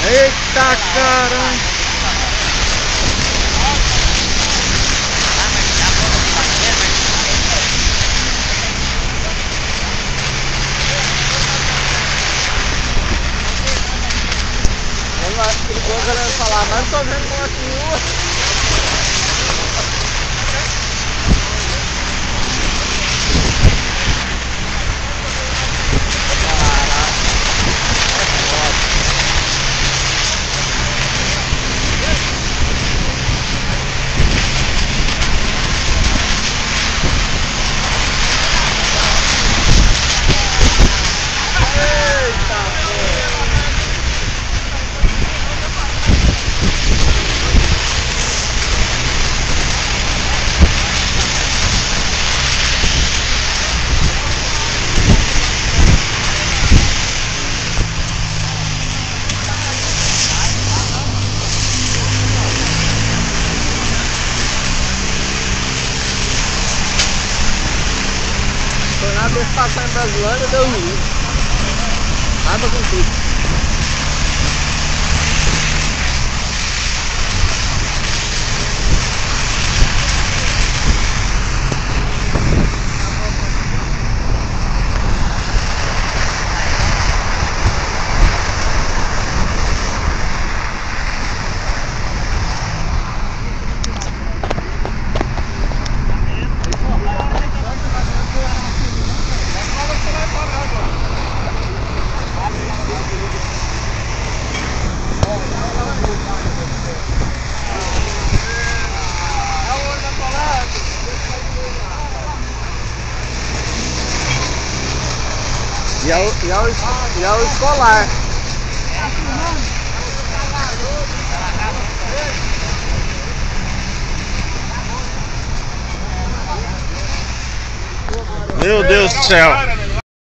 Eita caramba! Eu acho que ele querendo falar, mas não tô vendo como assim. Na vez passar em Brasilândia deu ruim. Nada com tudo. E é o escolar. Meu Deus do céu!